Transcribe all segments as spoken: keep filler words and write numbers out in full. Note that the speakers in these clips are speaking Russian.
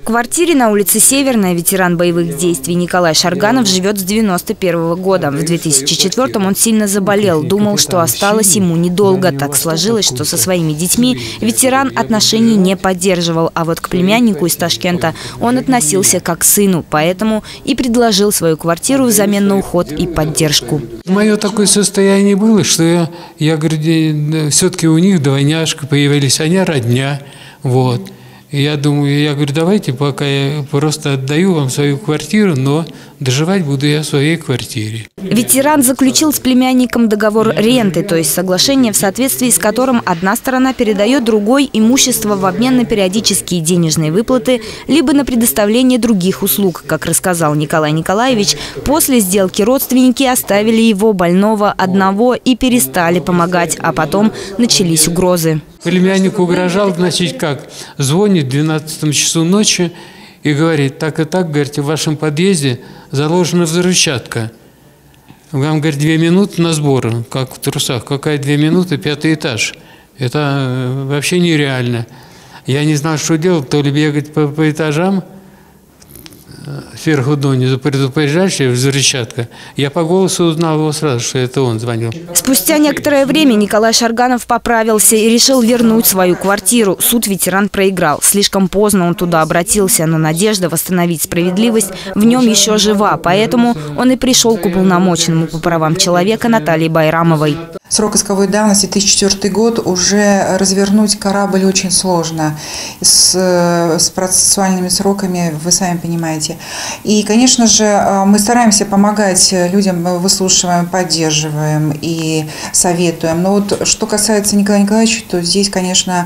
В квартире на улице Северная ветеран боевых действий Николай Шарганов живет с девяносто первого года. В две тысячи четвёртом он сильно заболел, думал, что осталось ему недолго. Так сложилось, что со своими детьми ветеран отношений не поддерживал, а вот к племяннику из Ташкента он относился как к сыну, поэтому и предложил свою квартиру взамен на уход и поддержку. Мое такое состояние было, что я, я говорю, все-таки у них двойняшка появились, они родня, вот. Я думаю, я говорю, давайте пока я просто отдаю вам свою квартиру, но доживать буду я в своей квартире. Ветеран заключил с племянником договор ренты, то есть соглашение, в соответствии с которым одна сторона передает другой имущество в обмен на периодические денежные выплаты, либо на предоставление других услуг. Как рассказал Николай Николаевич, после сделки родственники оставили его больного одного и перестали помогать, а потом начались угрозы. Племянник угрожал, значит, как? Звонит в двенадцатом часу ночи и говорит, так и так, говорит, в вашем подъезде заложена взрывчатка. Вам, говорит, две минуты на сбор, как в трусах. Какая две минуты? Пятый этаж. Это вообще нереально. Я не знал, что делать, то ли бегать по, по этажам, сверху донизу предупреждающая взрывчатка. Я по голосу узнал его сразу, что это он звонил. Спустя некоторое время Николай Шарганов поправился и решил вернуть свою квартиру. Суд ветеран проиграл. Слишком поздно он туда обратился, но надежда восстановить справедливость в нем еще жива. Поэтому он и пришел к уполномоченному по правам человека Наталье Байрамовой. Срок исковой давности две тысячи четвёртый год, уже развернуть корабль очень сложно. С, с процессуальными сроками, вы сами понимаете. И, конечно же, мы стараемся помогать людям, выслушиваем, поддерживаем и советуем. Но вот что касается Николая Николаевича, то здесь, конечно,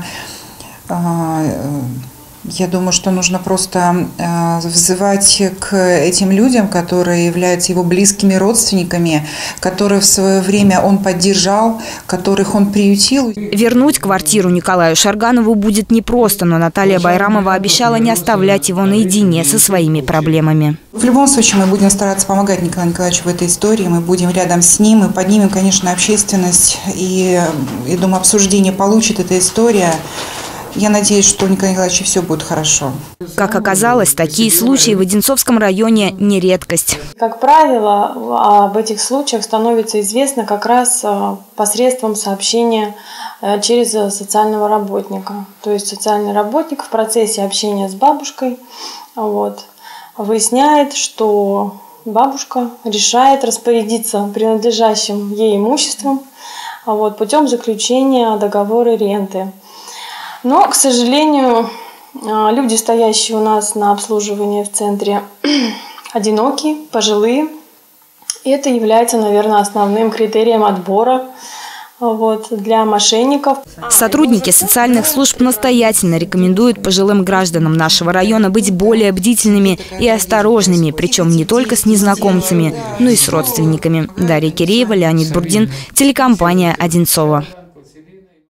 я думаю, что нужно просто взывать к этим людям, которые являются его близкими родственниками, которых в свое время он поддержал, которых он приютил. Вернуть квартиру Николаю Шарганову будет непросто, но Наталья Байрамова обещала не оставлять его наедине со своими проблемами. В любом случае мы будем стараться помогать Николаю Николаевичу в этой истории, мы будем рядом с ним, мы поднимем, конечно, общественность, и, я думаю, обсуждение получит эта история. Я надеюсь, что у Николая Николаевича все будет хорошо. Как оказалось, такие случаи в Одинцовском районе не редкость. Как правило, об этих случаях становится известно как раз посредством сообщения через социального работника. То есть социальный работник в процессе общения с бабушкой вот, выясняет, что бабушка решает распорядиться принадлежащим ей имуществом вот, путем заключения договора ренты. Но, к сожалению, люди, стоящие у нас на обслуживании в центре, одинокие, пожилые. И это является, наверное, основным критерием отбора вот, для мошенников. Сотрудники социальных служб настоятельно рекомендуют пожилым гражданам нашего района быть более бдительными и осторожными, причем не только с незнакомцами, но и с родственниками. Дарья Киреева, Леонид Бурдин, телекомпания «Одинцово».